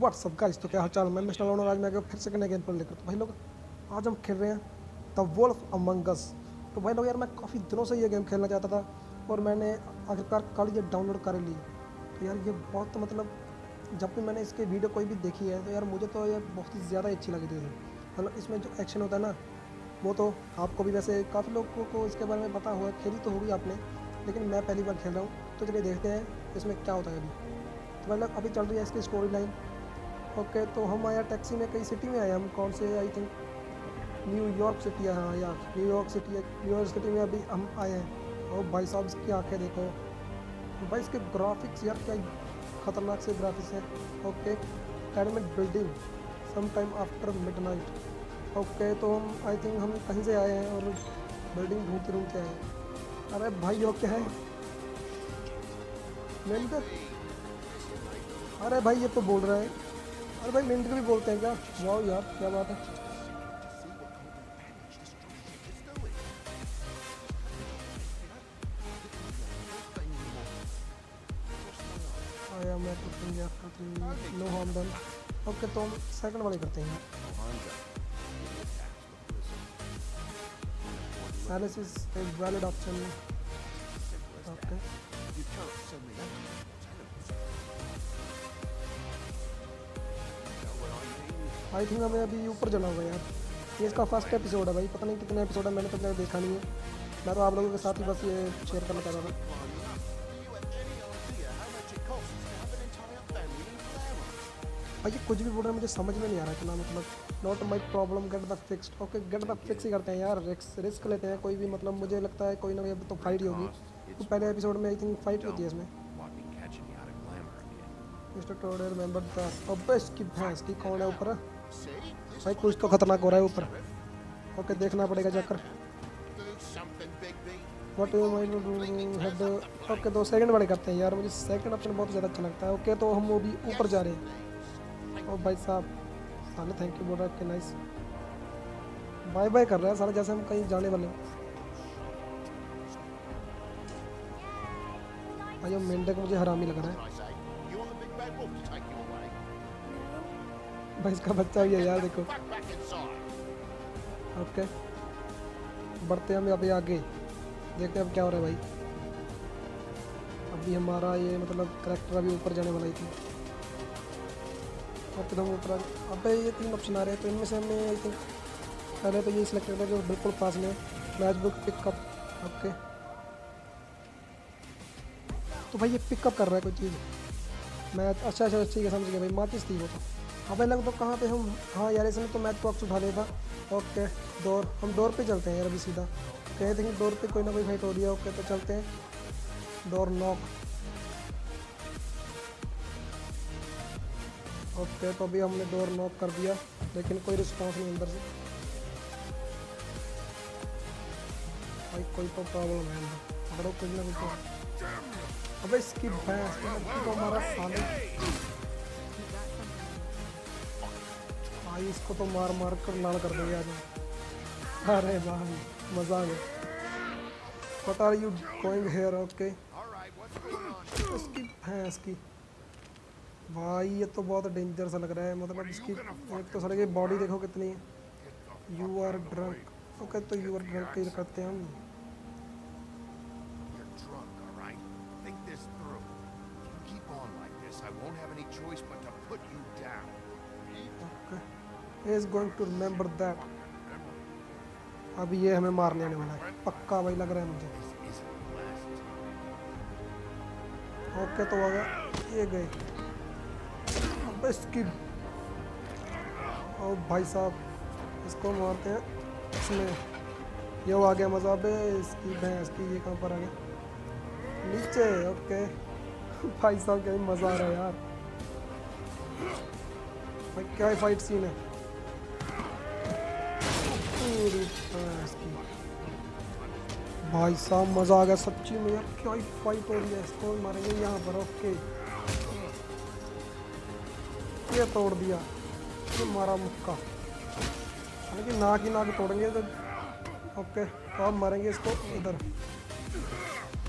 WhatsApp guys, तो क्या हाल चाल। मैं मिस्टर लोन और आज मैं फिर से नए गेम पर लेकर। तो भाई लोग आज हम खेल रहे हैं द वुल्फ अमंग अस। तो भाई लोग यार मैं काफ़ी दिनों से ये गेम खेलना चाहता था और मैंने आखिरकार कल ये डाउनलोड कर ली। तो यार ये बहुत मतलब जब भी मैंने इसके वीडियो कोई भी देखी है तो यार मुझे तो ये बहुत ही ज़्यादा अच्छी लगी थी। मतलब इसमें जो एक्शन होता है ना वो तो आपको भी वैसे काफ़ी लोगों को इसके बारे में पता हुआ, खेली तो होगी आपने, लेकिन मैं पहली बार खेल रहा हूँ। तो चलिए देखते हैं इसमें क्या होता है अभी। तो मतलब अभी चल रही है इसकी स्टोरी लाइन। ओके, तो हम आया टैक्सी में, कई सिटी में आए हम, कौन से, आई थिंक न्यूयॉर्क सिटी है। हाँ यार न्यूयॉर्क सिटी है, न्यूयॉर्क सिटी में अभी हम आए हैं। और भाई साहब इसकी आंखें देखो, तो भाई इसके ग्राफिक्स यार क्या खतरनाक से ग्राफिक्स है। Okay, tenement building some time after midnight. Okay, तो हम आई थिंक हम कहीं से आए हैं और बिल्डिंग ढूंढते ढूंढते आए हैं। अरे भाई यो क्या है, मेंढक। अरे भाई ये तो बोल रहा है। अरे भाई मेंढक भी बोलते हैं क्या? वाह यार क्या बात है। आया मैं नो हार्म डन। ओके, तो हम सेकंड वाले करते हैं। Palace is a valid option. Okay, I think हमें अभी ऊपर जाना होगा यार। ये इसका फर्स्ट एपिसोड है भाई, पता नहीं कितने एपिसोड है, मैंने तो देखा नहीं है। मैं तो आप लोगों के साथ ही बस ये शेयर करना चाह रहा था। भाई ये कुछ भी बोल रहे हैं, मुझे समझ में नहीं आ रहा है इतना। मतलब not my problem get the fixed. Okay, get the fix ही करते हैं यार, रिस्क लेते हैं कोई भी। मतलब मुझे लगता है कोई ना कोई तो फाइट ही होगी। तो पहले एपिसोड में आई थिंक फाइट होती है इसमें। मिस्टर टोडर रिमेंबर द, अबे इसकी भैंस की कौन है ऊपर? भाई कुछ तो खतरनाक हो रहा है ऊपर। ओके, देखना पड़ेगा जाकर। What head. ओके, तो सेकंड वाले करते हैं यार, मुझे सेकंड ऑप्शन बहुत ज़्यादा अच्छा लगता है। ओके, तो हम वो भी ऊपर जा रहे हैं। ओ भाई साहब साले थैंक यू बोल रहा है। ओके नाइस, बाय बाय कर रहा है साला जैसे हम कहीं जाने वाले हैं। भाई वो मेंढक मुझे हरामी लग रहा है। भाई इसका बच्चा भी है यार, देखो। ओके, बढ़ते हैं हम अभी आगे, देखते हैं अब क्या हो रहा है भाई। अभी हमारा ये मतलब करेक्टर अभी ऊपर जाने वाला ही थी। ओके, तो हम ऊपर अबे ये 3 ऑप्शन आ रहे हैं, तो इनमें से हमें आई थिंक पहले तो ये सिलेक्ट करना है जो बिल्कुल पास में मैच बुक पिकअप। ओके, तो भाई ये पिकअप कर रहा है कोई चीज़। मैच, अच्छा अच्छा ठीक है, समझ गया भाई, माचिस थी वो तो। अबे लग तो कहाँ पे हम, हाँ यार इसने तो मैच बॉक्स उठा लिया था। ओके, डोर, हम डोर पे चलते हैं यार अभी सीधा। कहते हैं डोर पे कोई ना कोई फाइट हो रही है। ओके, तो चलते हैं। Door knock. ओके, तो अभी हमने डोर नॉक कर दिया लेकिन कोई रिस्पॉन्स नहीं अंदर से। भाई कोई तो प्रॉब्लम है अंदर, बड़ो कुछ ना कुछ तो। अबे इसकी भैंस तो हमारा साले भाई, इसको तो मार मार कर लाल कर देंगे आज। अरे भाई मज़ा आ गया। What are you going here? Okay, इसकी भैंस की भाई ये तो बहुत डेंजर सा लग रहा है। मतलब इसकी एक तो सारे की बॉडी देखो कितनी है। You are drunk. ओके, तो यू आर ड्रंक ही करते हैं हम। Okay, is going to remember that. अभी ये हमें मारने आने वाला है पक्का भाई, लग रहा है मुझे। ओके, तो आ गया, ये गए। अब इसकी, ओ भाई साहब इसको मारते हैं इसमें। ये वो आ गया मज़ा पे इसकी भैंस की। ये कहाँ पर आ गया? नीचे। ओके भाई साहब क्या मज़ा आ रहा है यार। भाई क्या फाइट सीन है पूरी भैंस की। भाई साहब मज़ा आ गया सच्ची में यार, क्या ही फाइट हो रही है। इसको मारेंगे यहाँ पर। ओके, ये तोड़ दिया, ये मारा मुक्का, हालांकि नाक ही नाक तोड़ेंगे तो। ओके, तो अब मारेंगे इसको इधर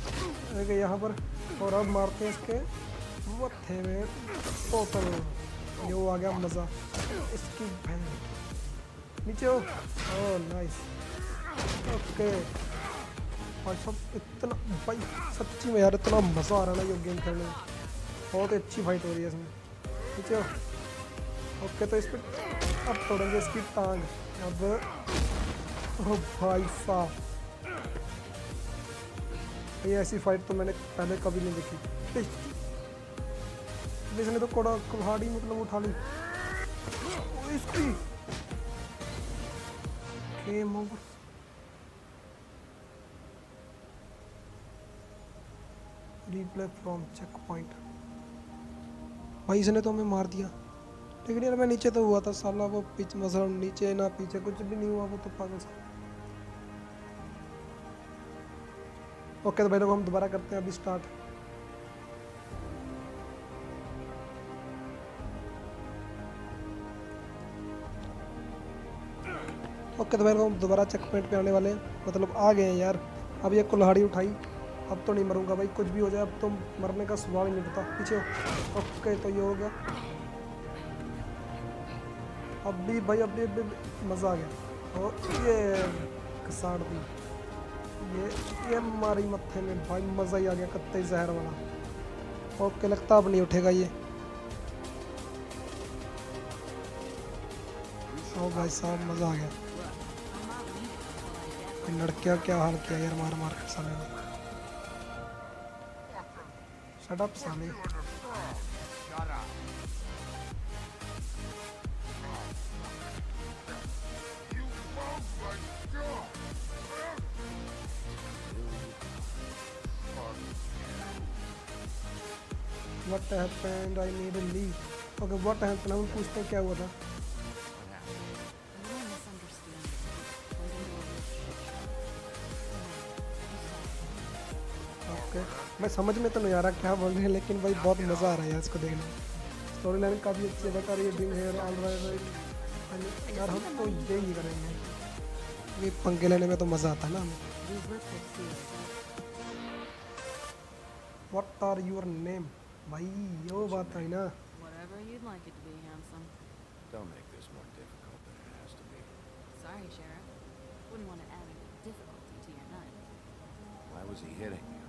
यहाँ पर, और अब मारते हैं इसके मत्थे में टोटल। यो आ गया मज़ा। इसकी बहन नीचे हो। Oh nice. ओके भाई सब इतना भाई सच्ची में यार इतना मज़ा आ रहा है ना ये गेम खेलने में। बहुत ही अच्छी फाइट हो रही है इसमें। नीचे हो। ओके तो इस पर अब तोड़ेंगे इसकी टांग। अब ओ भाई साहब ये ऐसी फाइट तो मैंने पहले कभी नहीं देखी। इसने तो कोड़ा कुल्हाड़ी मतलब उठा ली। इसकी game over. Replay from checkpoint. भाई इसने तो हमें मार दिया। लेकिन यार मैं नीचे तो हुआ था साला, वो पीछे मतलब नीचे ना पीछे कुछ भी नहीं हुआ, वो तो पागल सा। ओके तो भाई लोग हम दोबारा करते हैं अभी स्टार्ट। ओके तो भाई लोग हम दोबारा चेक पॉइंट पे आने वाले हैं, मतलब आ गए हैं यार। अब ये कुल्हाड़ी उठाई, अब तो नहीं मरूंगा भाई, कुछ भी हो जाए अब तो मरने का सवाल ही नहीं पता। पीछे हो। ओके तो ये हो गया। अब भी भाई अभी मज़ा आ गया। और ये घसाड़ दी, ये मारी मत्थे में भाई, मज़ा ही आ गया कत्ते जहर वाला। ओके लगता अब नहीं उठेगा ये। ओ भाई साहब मज़ा आ गया। लड़कियाँ क्या हाल किया यार, मार मार कर साले ने। शट अप साले। What happened? I need a leave. Okay, what happened? हम पूछते हैं क्या हुआ था। ओके मैं समझ में तो नहीं आ रहा क्या बोल रहे हैं, लेकिन भाई बहुत मज़ा आ रहा है यार इसको देखने में। स्टोरी लाइन काफ़ी अच्छी है, बता रही है बिंग हेयर ऑल राइट यार, हम तो यही करेंगे। ये पंखे लेने में तो मज़ा आता है ना हमें। What are your name? भाई यो बात है ना। Whatever you'd like it to be, handsome. Don't make this more difficult than it has to be. Sorry, Sheriff. Wouldn't want to add any difficulty to your night. Why was he hitting you?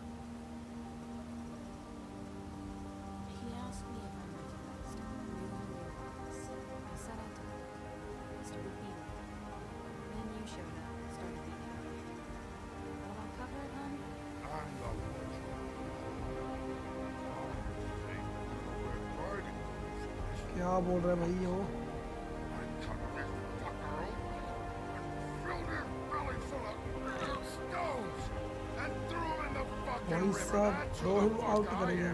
He asked me if I recognized him, knew who he was. I said I did. He started beating me. Then you showed up, started beating me. Got all covered, hon? I'm the क्या बोल रहा है भाई यो? भाई साहब throw him out करेंगे।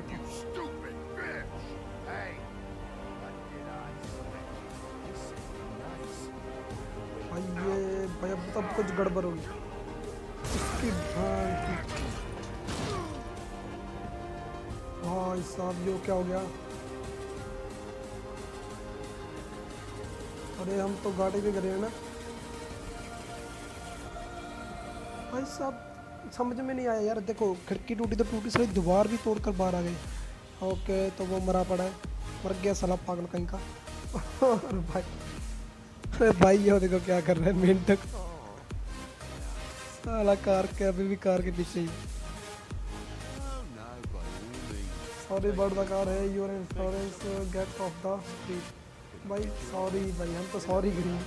भाई ये भाई अब तब कुछ गड़बड़ होगी इसकी भाई की। भाई साहब यो क्या हो गया? अरे हम तो गाड़ी पे गए हैं ना भाई साहब, समझ में नहीं आया यार। देखो खिड़की टूटी तो टूटी, सारी दीवार भी तोड़ कर बाहर आ गई। ओके तो वो मरा पड़ा है, मर गया साला पागल कहीं का। और भाई अरे भाई ये देखो क्या कर रहा है मेंढक साला, कार के अभी भी कार के पीछे ही। सॉरी बट द कार है your insurance get off the street. भाई सॉरी भाई, हम तो सॉरी करेंगे।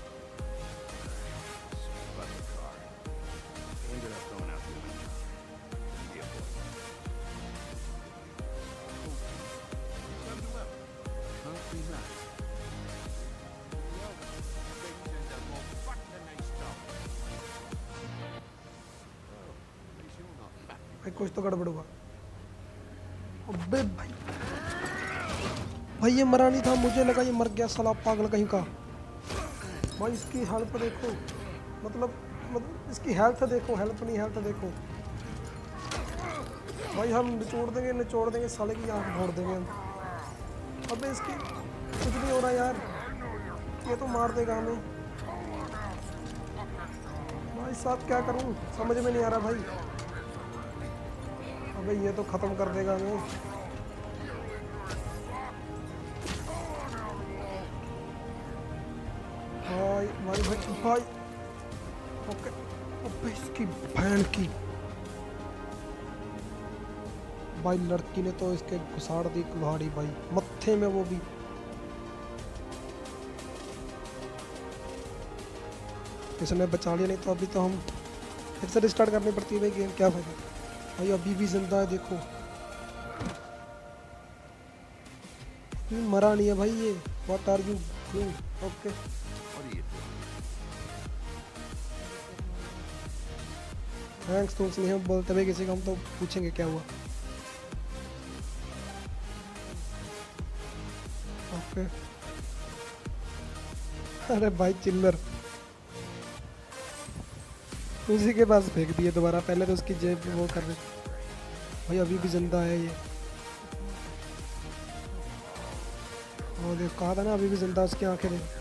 भाई कुछ तो गड़बड़ हुआ। अबे भाई भाई ये मरा नहीं था, मुझे लगा ये मर गया साला पागल कहीं का। भाई इसकी हेल्थ देखो, मतलब इसकी हेल्थ देखो, हेल्थ नहीं हेल्थ देखो। भाई हम निचोड़ देंगे साले की आँख फोड़ देंगे हम। अबे इसकी कुछ नहीं हो रहा यार, ये तो मार देगा हमें। भाई साहब क्या करूं, समझ में नहीं आ रहा भाई। अबे ये तो ख़त्म कर देगा हमें। भाई भाई भाई। ओके। अबे इसकी बहन की। भाई लड़की ने तो इसके घुसाड़ दी कुल्हाड़ी भाई, मत्थे में, वो भी। इसने बचा लिया, नहीं तो अभी तो हम फिर से रिस्टार्ट करनी पड़ती है भाई गेम, क्या फायदा। भाई अभी भी जिंदा है देखो, अभी मरा नहीं है भाई ये। What are you doing? Okay. What are you doing? Thanks तुमसे नहीं हम बोलते भाई किसी को, हम तो पूछेंगे क्या हुआ। ओके। अरे भाई चिल्लर उसी के पास फेंक दिए दोबारा, पहले तो उसकी जेब में वो कर रहे। भाई अभी भी जिंदा है ये, और देख कहा था ना अभी भी जिंदा, उसकी आंखें देख।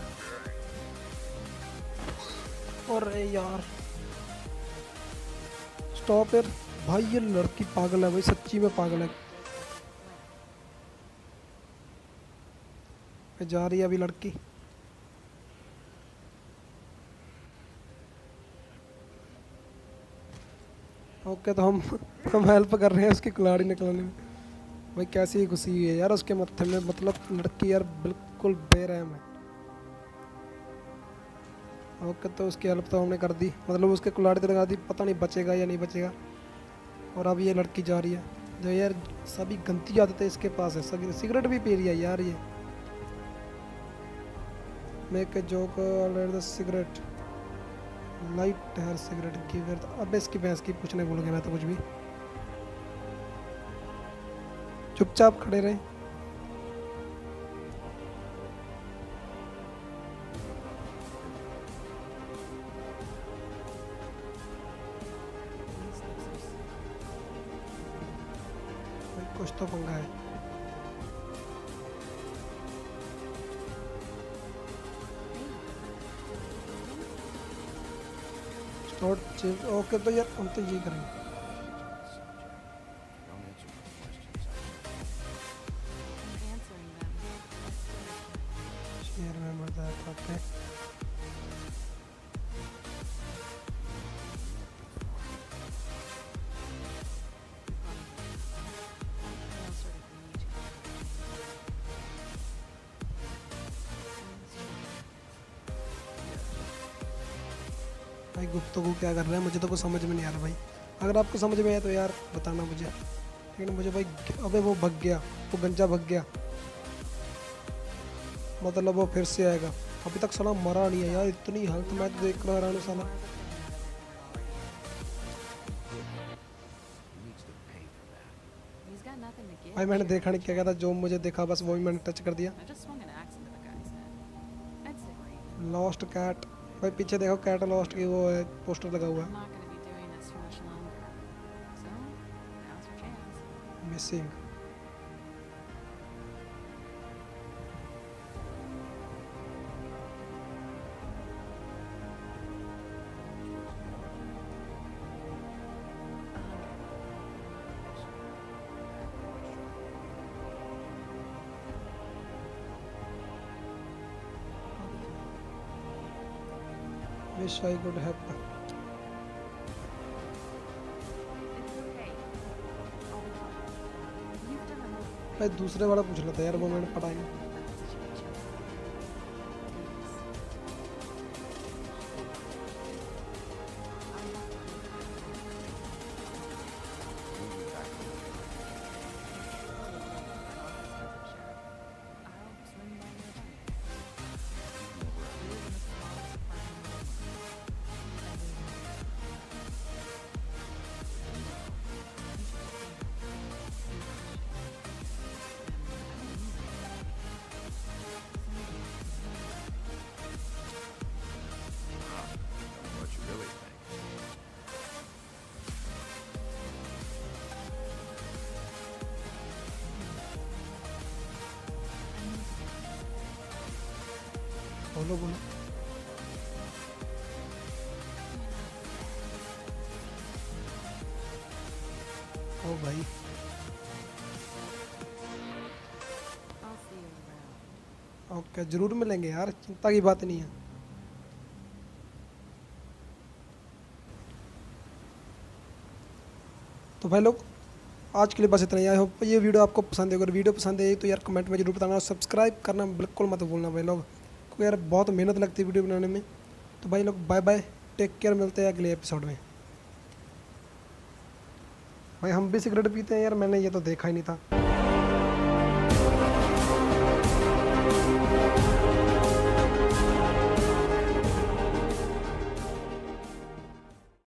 अरे यार स्टॉप यार। भाई ये लड़की पागल है भाई, सच्ची में पागल है। ये जा रही है अभी लड़की। ओके तो हम हेल्प कर रहे हैं उसकी कुल्हाड़ी निकलने में। भाई कैसी घुसी हुई है यार उसके मत्थे में, मतलब लड़की यार बिल्कुल बेरहम है। ओके तो उसकी हेल्प तो हमने कर दी, मतलब उसके कुल्हाड़ी तो लगा दी, पता नहीं बचेगा या नहीं बचेगा। और अब ये लड़की जा रही है, जो यार सभी गंदी आदतें इसके पास है, सभी सिगरेट भी पी रही है यार ये। Make a joke the cigarette light her cigarette giver. अब इसकी भैंस की पूछने भूल गया मैं तो कुछ भी। चुपचाप खड़े रहे। भाई कुछ तो पंगा है। ओके तो यार हम तो ये करेंगे। Don't answer my questions. I'm answering them. Share में मजा आता। Okay We all sort of know each भाई गुफ्तगू क्या कर रहे हैं, मुझे तो कुछ समझ में नहीं आ रहा भाई। अगर आपको समझ में आया तो यार बताना मुझे, लेकिन मुझे भाई। अबे वो भग गया, वो गंजा भग गया, मतलब वो फिर से आएगा। अभी तक साला मरा नहीं है यार, इतनी हालत मैं तो देख रहा हूँ साला। He needs to pay for that. He's got nothing to give. भाई मैंने देखा नहीं, क्या कहता, जो मुझे देखा बस वही मैंने टच कर दिया। I just swung an axe into the guy's head. I'd say we're even. Lost cat. भाई पीछे देखो कैट लॉस्ट की वो है, पोस्टर लगा हुआ I'm है। not going to be doing this for much longer. So, now's your chance. Missing. Wish I could have. It's okay. I'll be fine. You've done enough. भाई दूसरे वाला पूछ रहा था यार, वो मैंने पढ़ा ही नहीं। What you really think? बोलो बोलो। ओ भाई I'll see you around. Okay जरूर मिलेंगे यार, चिंता की बात नहीं है। तो भाई लोग आज के लिए बस इतना ही। आई होप ये वीडियो आपको पसंद है। अगर वीडियो पसंद है तो यार कमेंट में जरूर बताना और सब्सक्राइब करना बिल्कुल मत भूलना भाई लोग, क्योंकि यार बहुत मेहनत लगती है वीडियो बनाने में। तो भाई लोग बाय बाय, टेक केयर, मिलते हैं अगले एपिसोड में। भाई हम भी सिगरेट पीते हैं यार, मैंने ये तो देखा ही नहीं था।